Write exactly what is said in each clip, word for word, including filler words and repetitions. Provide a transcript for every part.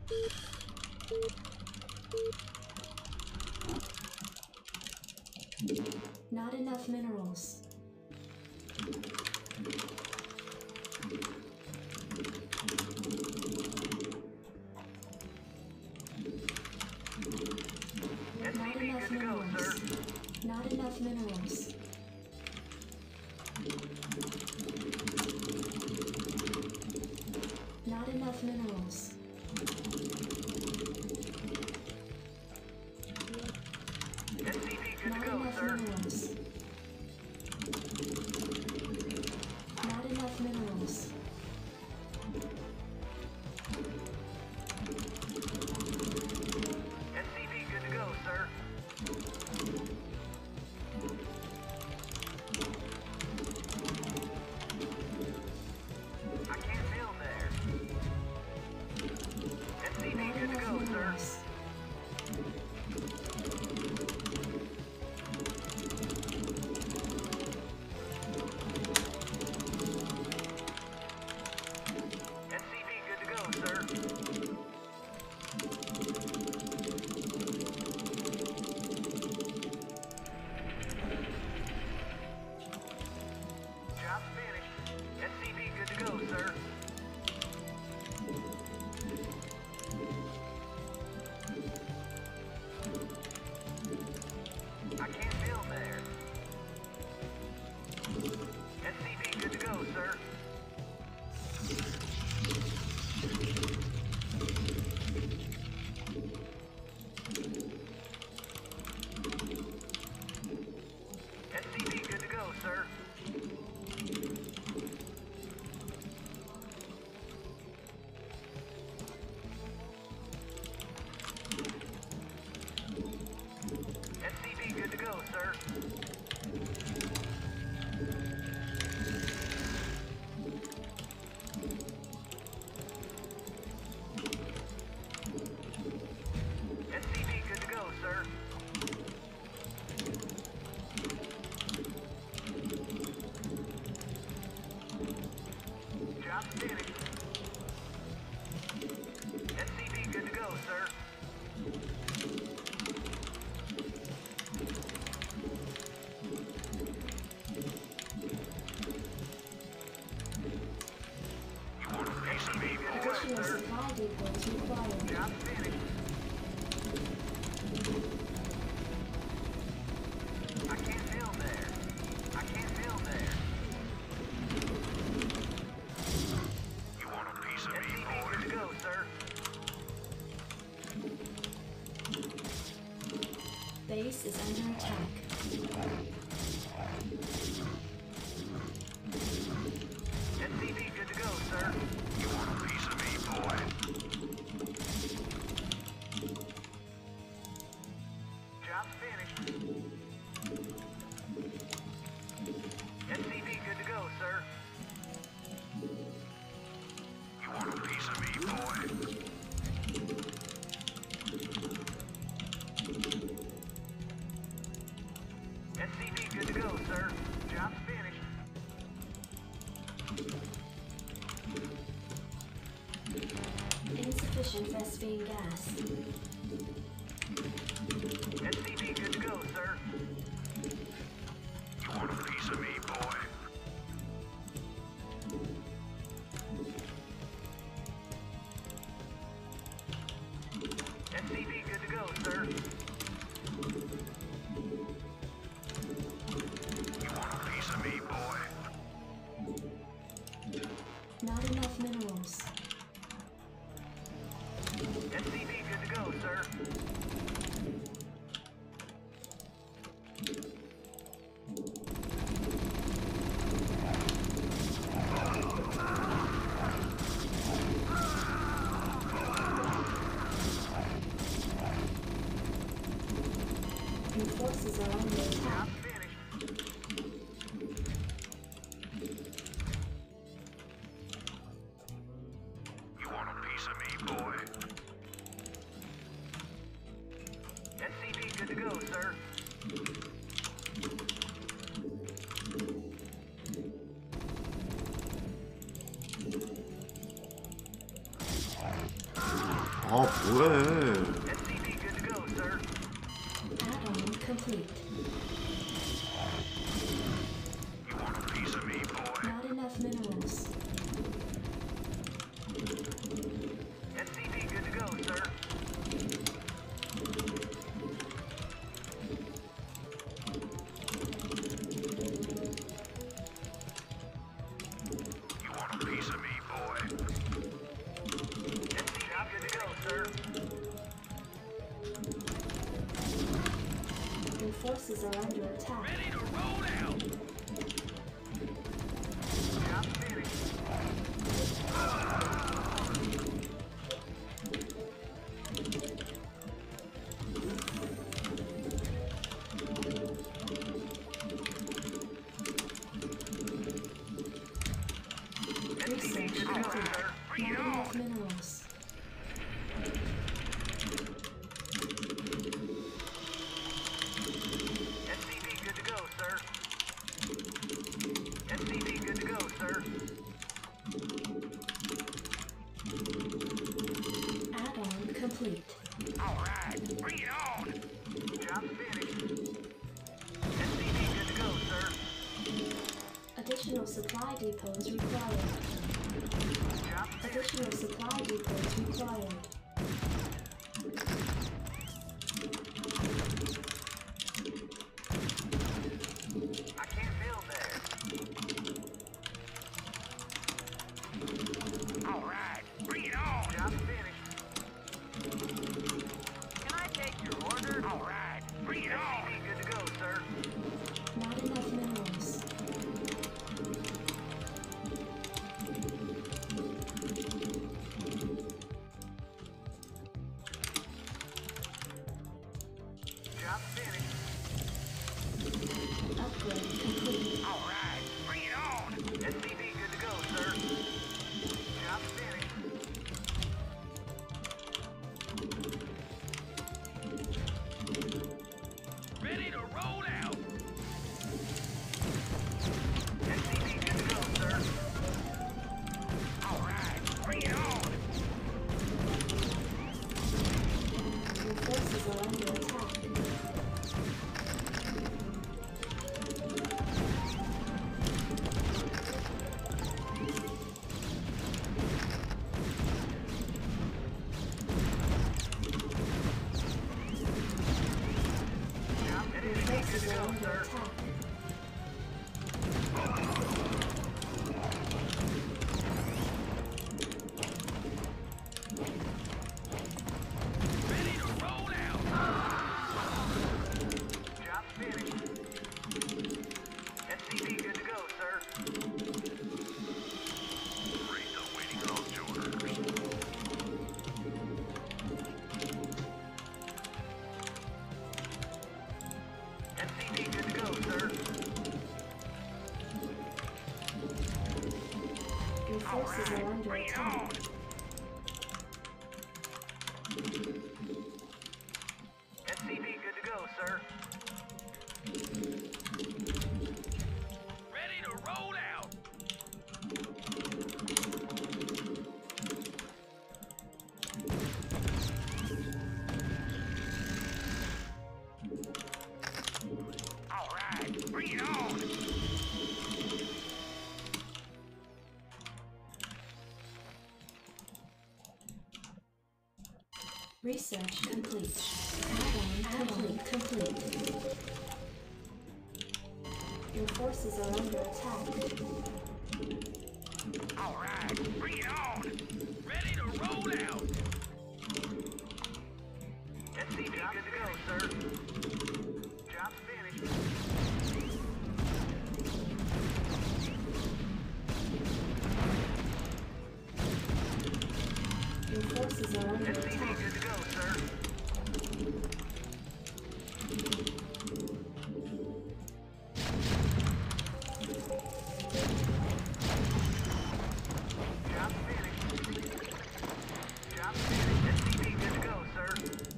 Not enough minerals. Not enough minerals. Not enough minerals. Not enough minerals. S C V good Not to go, enough sir. minerals. Not enough minerals. S C V good to go, sir. I can't build there. S C V Not good to enough go, sir. minerals. S C V good to go, sir. Job's finished. S C V good to go, sir. I can't build there. S C V good to go, sir. S C V good to go, sir. S C V good to go, sir. S C V good to go, sir. Job's finished. S C V good to go, sir. You want a piece of me, boy, Additional sir? supply depots required. Job's finished. I can't build there. I can't build there. You want a piece of me, S C V good to go, sir. Base is under attack. S C V good to go, sir. You want a piece of me, boy? Job's finished. S C V good to go, sir. You want a piece of me, boy? S C V good to go, sir. Job's finished. Insufficient Vespine gas. S C V good to go, sir. You want a piece of me, boy? S C V good to go, sir. You want a piece of me, boy? Not enough minerals. S C V good to go, sir. Your forces are under attack. Job's finished. You want a piece of me, boy? S C V good to go, sir. 아 뭐해. S C V good to go, sir. Add-on complete. You want a piece of me, boy? Not enough minerals. S C V good to go, sir. You want a piece of me, boy? S C V good to go, sir. Your forces are under attack. Ready to roll out. Job finished. Research good to go, complete. sir. Bring Not it enough on. minerals. S C V good to go, sir. S C V good to go, sir. Add-on complete. All right, bring it on. Job finished. S C V good to go, sir. Additional supply depots required. Job finished. Additional supply depots required. I can't build there. All right, bring it on. Job finished. Can I take your order? All right, bring it on. S C V good to go, sir. Not enough minerals. Job finished. Upgrade complete. All right, bring it on. S C V good to go, sir. Job finished. Ready to roll out. S C V good to go, sir. All right, bring it on. Your forces are under attack. Job Your S C V good forces to are go, under sir. attack. Ready to roll out. Job finished. S C V good to go, sir. Raise awaiting launch orders. S C V good to go, sir. Your forces are under Bring it attack. on. S C V good to go, sir. Ready to roll out. All right, bring it on. Research complete. Add-on complete. Complete. Your forces are under attack. All right, bring it on. Ready to roll out. S C V good to go, sir. Job finished. Your forces are under S C V attack. good to go, sir. Job finished. Job finished. S C V good to go, sir.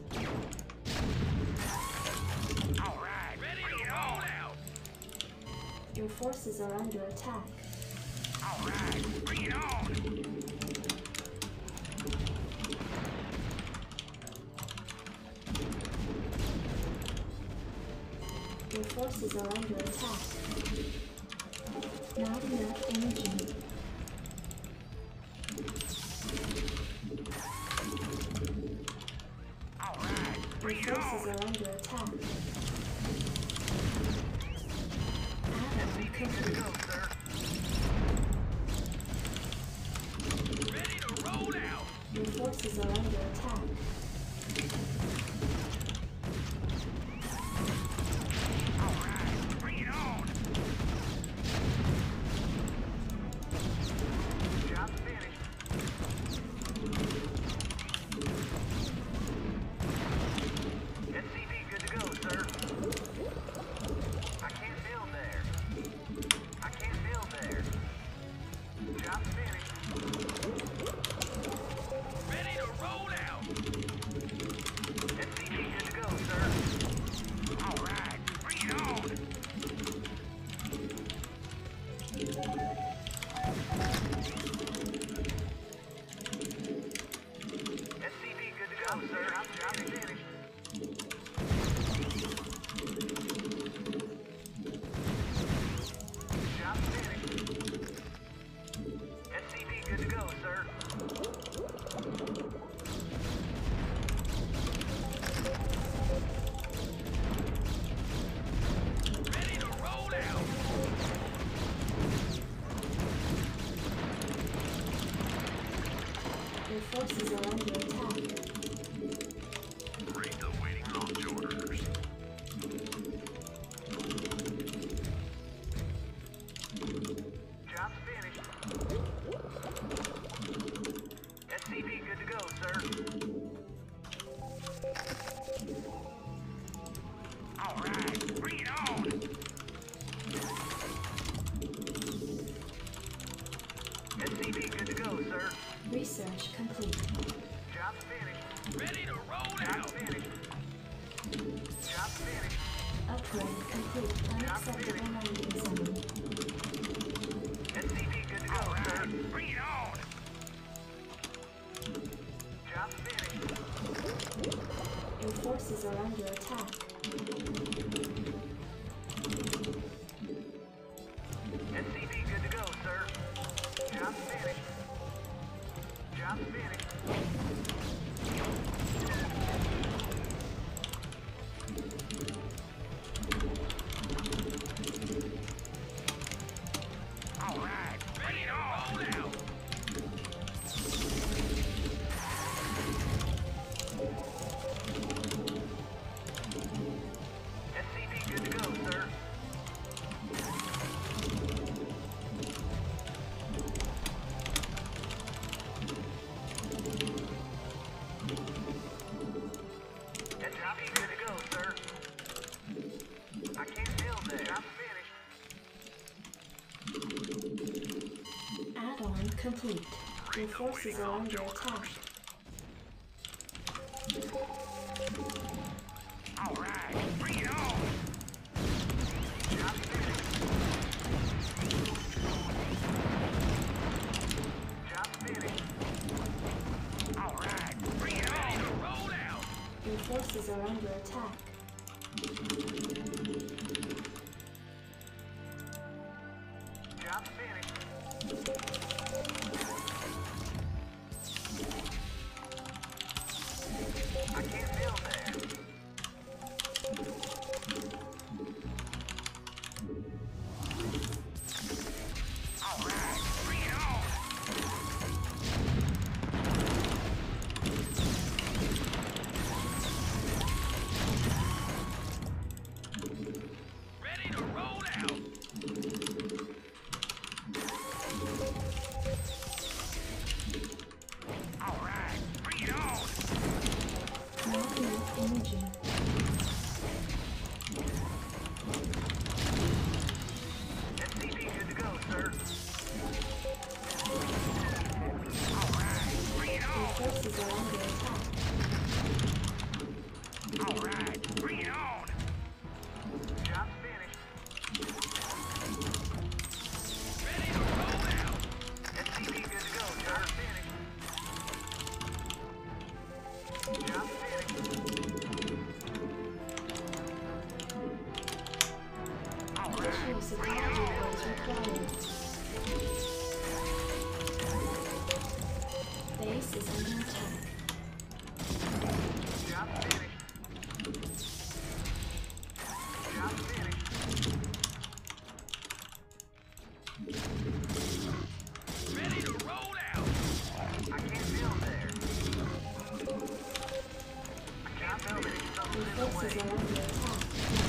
All right, ready to roll out. Your forces are under attack. All right, bring it on. Your forces are under attack. Not enough energy. Alright, bring Your it forces on. are under attack. Add-on Good to complete. go, sir. Ready to roll out. Your forces are under attack. Alright, bring it on. Job finished. S C V good to go, sir. I can't build there. I can't build there. Job finished. Ready to roll out. S C V good to go, sir. Alright, bring it on. S C V good to go, sir. I'm job finished. Job finished. S C V good to go, sir. Ready to roll out. Your forces are under attack. Read the waiting launch orders. Job's finished. S C V good to go, sir. All right, bring it on. S C V good to go, sir. Research complete. Job's finished. Ready to roll out. Job's finished. Job's finished. Upgrade complete. Unacceptable landing zone. S C V good to go, sir. Bring it on. Job's finished. Your forces are under attack. S C V good to go, sir. Job's finished. Job's finished. All right, ready to roll out. S C V good to go, sir. S C V good to go, sir. I can't build there. I'm finished. Add-on complete. Your forces are under attack. All right, bring it on. Job finished. Job finished. All right, bring it on. Roll out. Your forces are under attack. Job finished. I can't build there. All right, bring it on. Ready to roll out. All right, bring it on. Not enough energy. forces are under attack.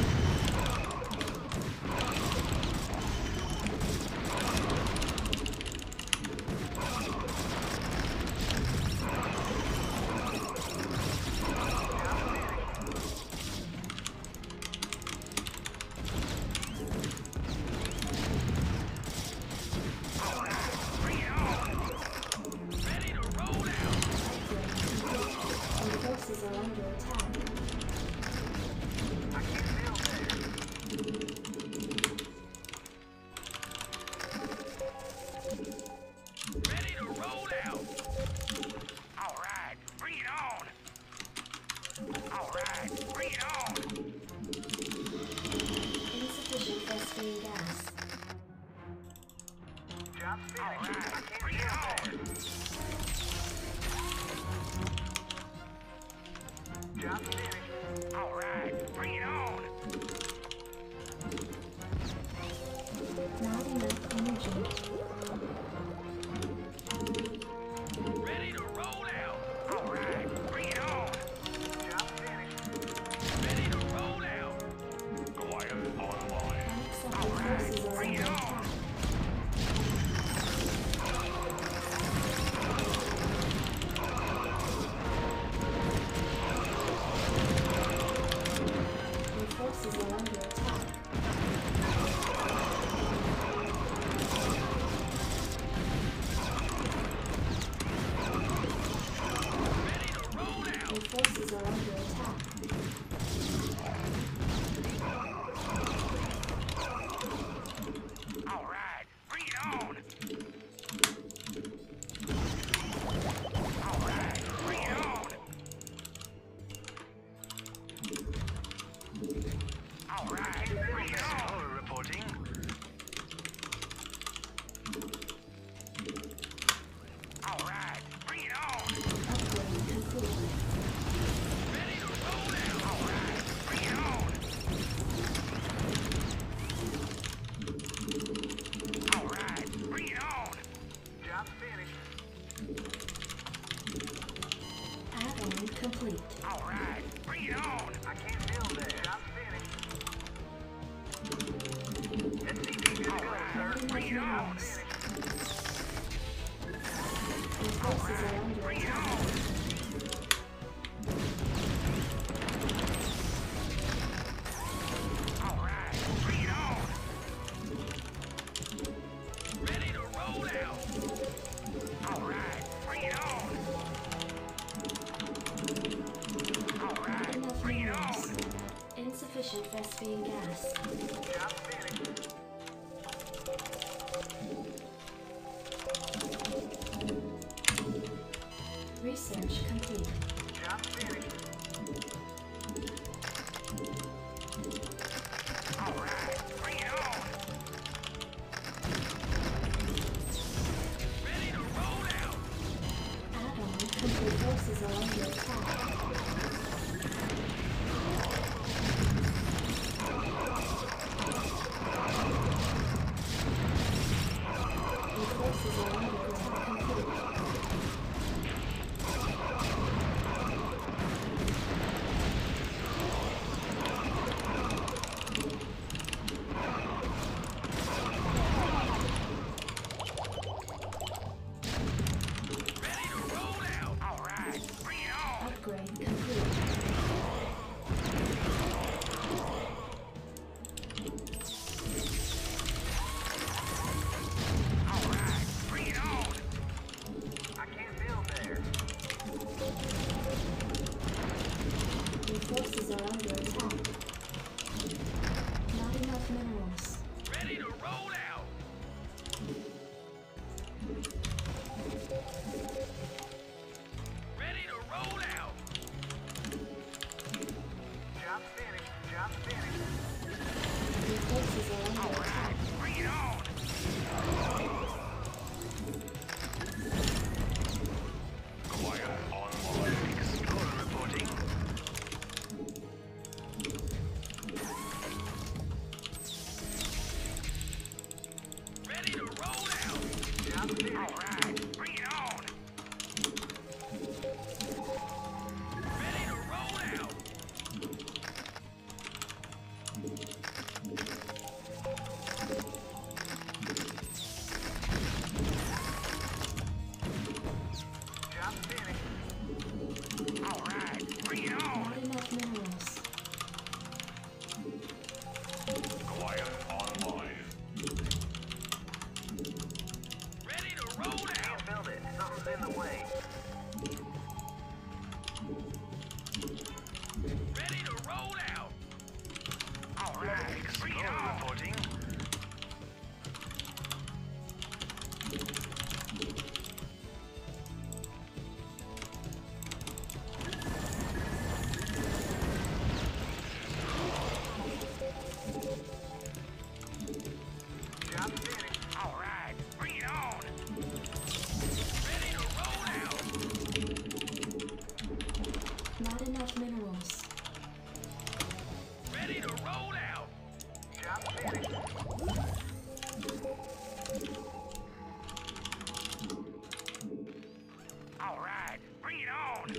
Complete. All right, bring it on. I can't build there. Job finished. S C V good to go, sir. Bring it on. All right, bring it on. All right, bring it on. Ready to roll out. All right, bring it on. Insufficient Vespene gas. Job finished. Research complete. Job finished. All right, bring it on. Ready to roll out. Add-on complete. Forces are under attack. Forces are under attack. Not enough minerals. Ready to roll out. Ready to roll out. minerals. Ready to roll out. Job finished. All right, bring it on.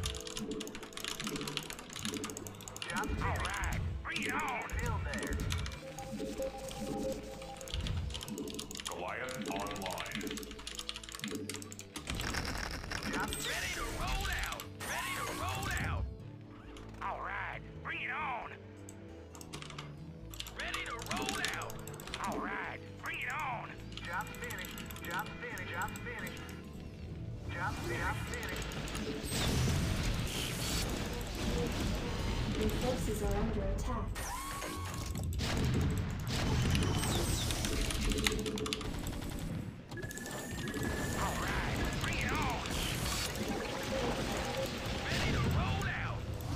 Job finished. All right, bring it on. Field there. Goliath online. Job ready to roll out. Ready to roll out. All right, bring it on. Ready to roll out. All right, bring it on. Job finished. Job finished. Job finished. Job finished. Your forces are under attack. All right, bring it on. Ready to roll out.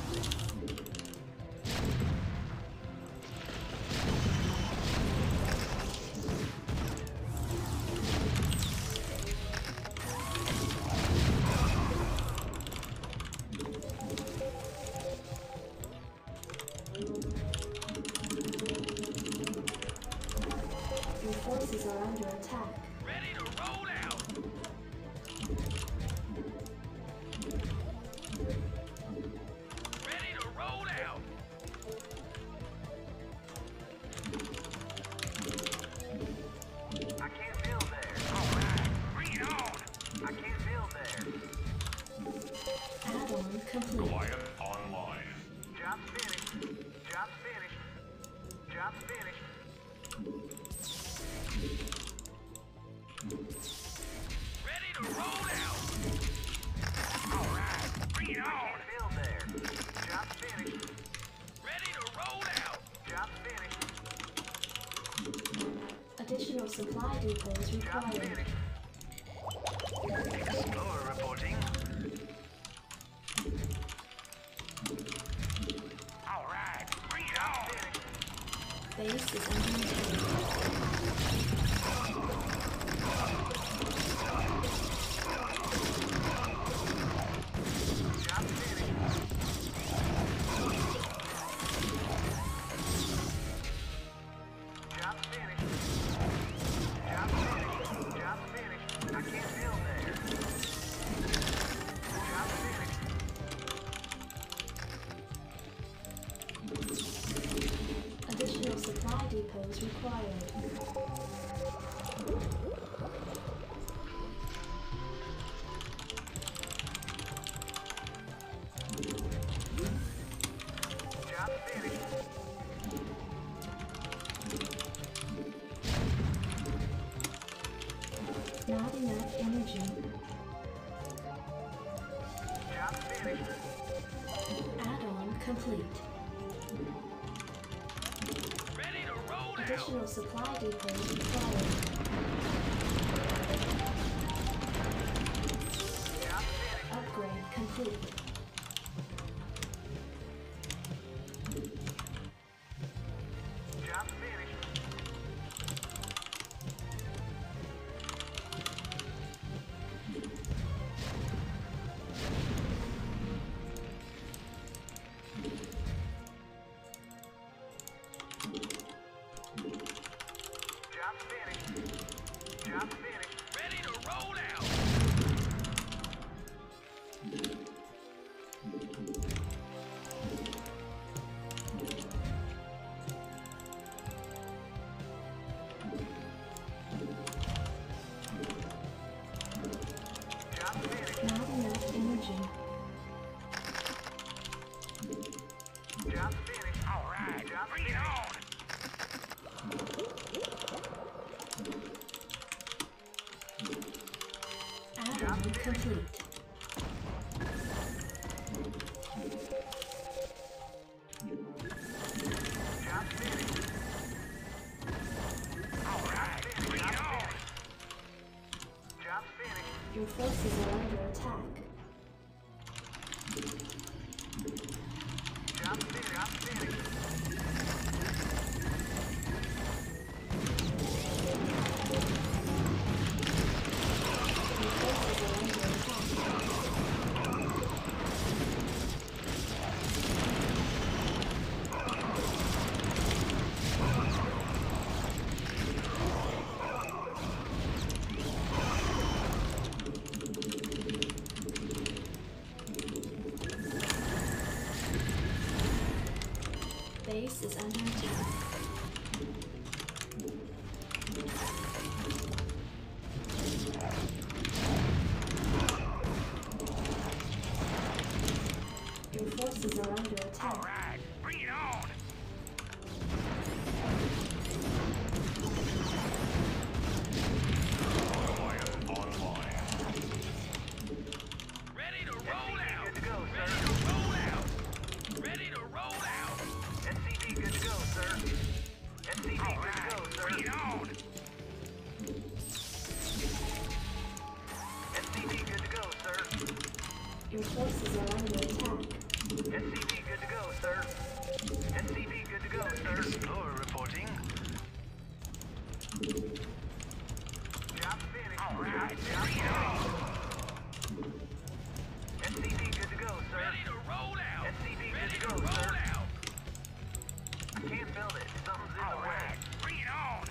Your forces are under attack. Ready to roll out. Ready to roll out. I can't build there. All right, bring it on. I can't build there. Add-on complete. Goliath online. Job finished. Job finished. Job finished. Ready to roll out. All right, bring it on. I can't build there. Job finished. Ready to roll out. Job finished. Additional supply depots Job required. finished. Explorer reporting. All right, bring it on. Base is under attack. Job finished. Job finished. Job finished. Job finished. I can't build there. Job finished. Additional supply depots required. Job finished. Not enough energy. Job finished. Add-on complete. Ready to roll out. Additional supply depots required. Job finished. Upgrade complete. Job finished. Job finished. Job finished. Ready to roll out. Job finished. Not enough energy. Job finished. All right. Job bring it on. Add-on complete. Job finished. All right. Bring it on. Job finished. Your forces are under attack. Job finished. Job finished. Your forces are under attack. base is under attack. Your forces are under attack. Alright, bring it on! Goliath online. Ready to roll out! Good to go, sir. Ready to roll out! Ready to roll out! S C V good to go, sir. S C V good to go, sir. Bring it on! S C V good to go, sir. Your forces are under attack. S C V good to go, sir. S C V good to go, sir. Explorer reporting. Job finished. All right, job finished. S C V good to go, sir. Ready to roll out. S C V good to go, sir. Out. I can't build it. Something's in the way. Bring it on.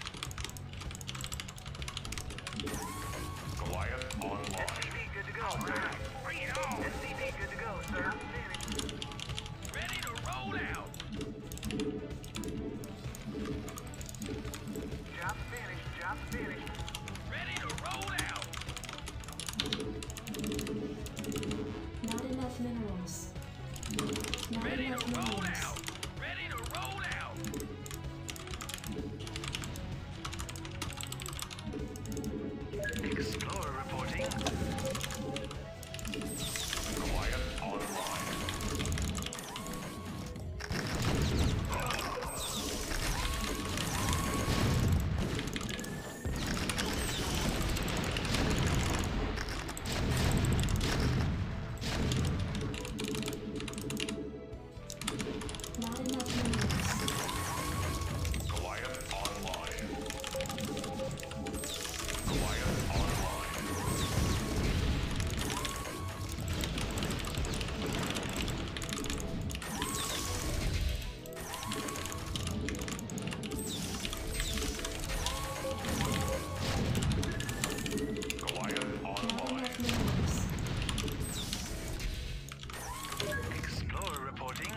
Goliath online. S C V good to go, sir. Bring it on. S C V good to go, sir. I'm finished. Ready to roll out. Job finished. Job finished. Ready to roll out. Not enough minerals. Not Ready enough to roll minerals. out. Ready to roll out. Explorer reporting. Goliath online. Not enough minerals. Goliath online. Goliath online. Goliath Not online. enough minerals. Explorer reporting.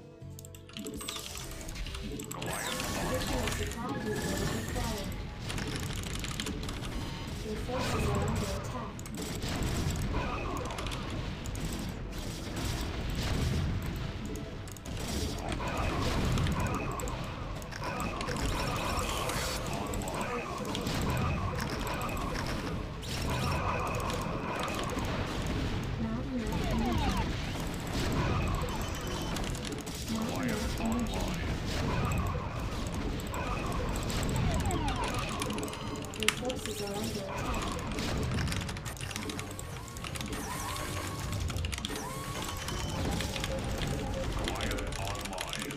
Goliath Vigilance attack unit required. Your forces are under attack. Not enough energy. Not enough energy. Your forces are under attack. Goliath online.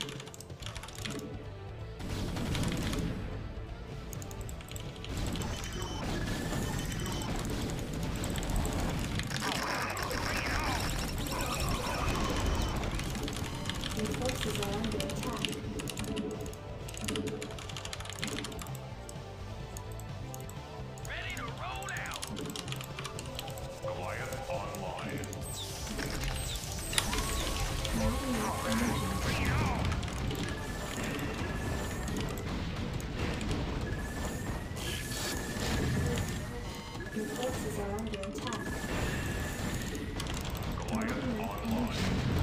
Your forces are under attack. Ready to roll out. Goliath online. Not enough energy. Bring it on. Your forces are under attack. Not Goliath enough online. energy.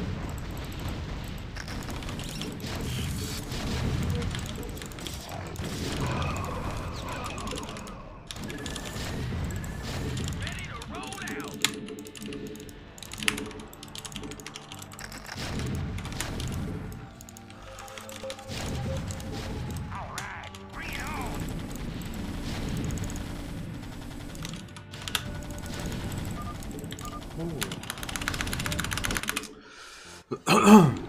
Ready to roll out. All right, bring it on. Oh.